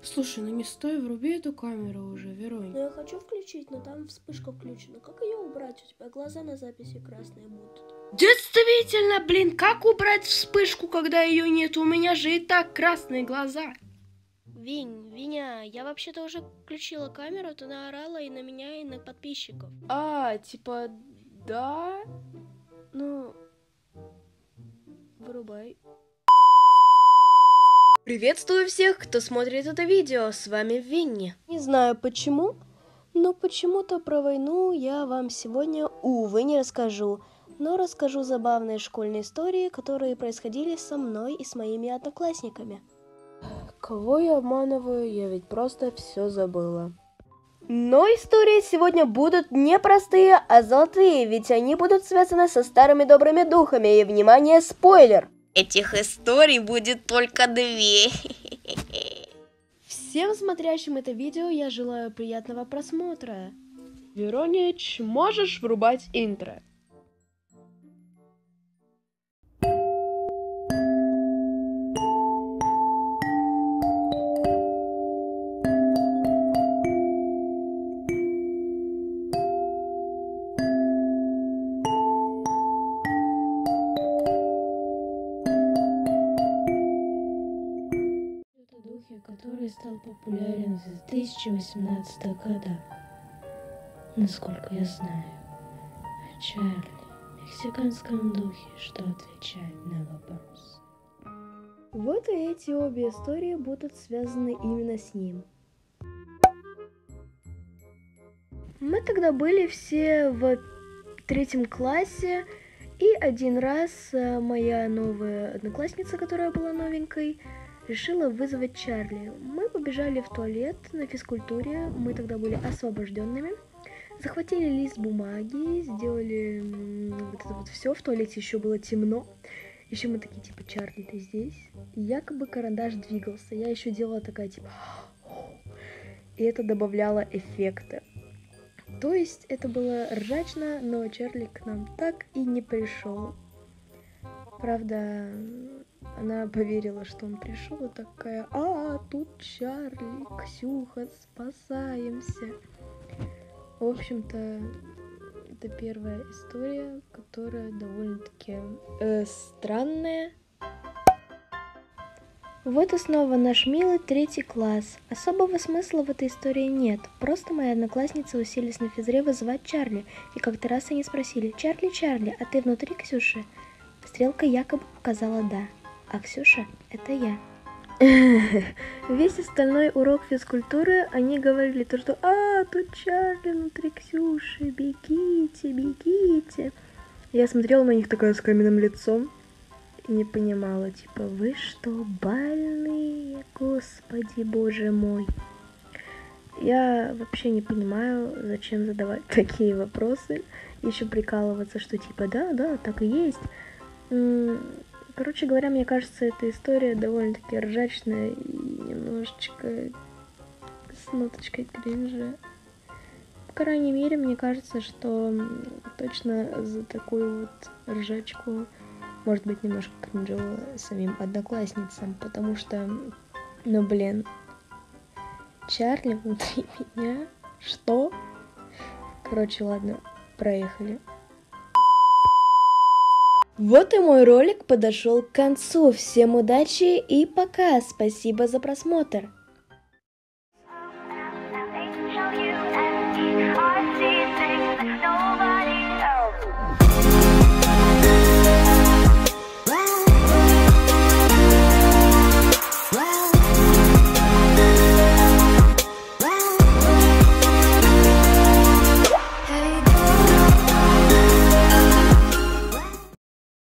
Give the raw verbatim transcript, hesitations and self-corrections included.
Слушай, ну не стой, вруби эту камеру уже, Веронь. Ну я хочу включить, но там вспышка включена. Как ее убрать? У тебя глаза на записи красные будут. Действительно, блин, как убрать вспышку, когда ее нет? У меня же и так красные глаза. Винь, Виня, я вообще-то уже включила камеру, ты наорала и на меня, и на подписчиков. А, типа, да? Ну, вырубай. Приветствую всех, кто смотрит это видео, с вами Винни. Не знаю почему, но почему-то про войну я вам сегодня, увы, не расскажу. Но расскажу забавные школьные истории, которые происходили со мной и с моими одноклассниками. Кого я обманываю? Я ведь просто все забыла. Но истории сегодня будут не простые, а золотые, ведь они будут связаны со старыми добрыми духами. И, внимание, спойлер! Этих историй будет только две. Всем смотрящим это видео я желаю приятного просмотра. Веронич, можешь врубать интро? Который стал популярен с две тысячи восемнадцатого года. Насколько я знаю, о Чарли, мексиканском духе, что отвечает на вопрос. Вот и эти обе истории будут связаны именно с ним. Мы тогда были все в третьем классе, и один раз моя новая одноклассница, которая была новенькой, решила вызвать Чарли. Мы побежали в туалет на физкультуре, мы тогда были освобожденными, захватили лист бумаги, сделали вот это вот все, в туалете еще было темно, еще мы такие типа: Чарли, ты здесь? И якобы карандаш двигался, я еще делала такая типа, и это добавляло эффекта. То есть это было ржачно, но Чарли к нам так и не пришел. Правда, она поверила, что он пришел, и такая: а, тут Чарли, Ксюха, спасаемся. В общем-то, это первая история, которая довольно-таки э, странная. Вот и снова наш милый третий класс. Особого смысла в этой истории нет. Просто мои одноклассницы уселись на физре вызывать Чарли, и как-то раз они спросили: Чарли, Чарли, а ты внутри, Ксюши? Стрелка якобы показала «да», а Ксюша — это я. Весь остальной урок физкультуры они говорили то, что «а, тут Чарли внутри Ксюши, бегите, бегите». Я смотрела на них такая с каменным лицом и не понимала, типа: вы что, больные, господи боже мой. Я вообще не понимаю, зачем задавать такие вопросы, еще прикалываться, что типа да, да, так и есть. Короче говоря, мне кажется, эта история довольно-таки ржачная и немножечко с ноточкой кринжа. По крайней мере, мне кажется, что точно за такую вот ржачку может быть немножко кринжово самим одноклассницам, потому что, ну блин, Чарли внутри меня? Что? Короче, ладно, проехали. Вот и мой ролик подошел к концу. Всем удачи и пока. Спасибо за просмотр.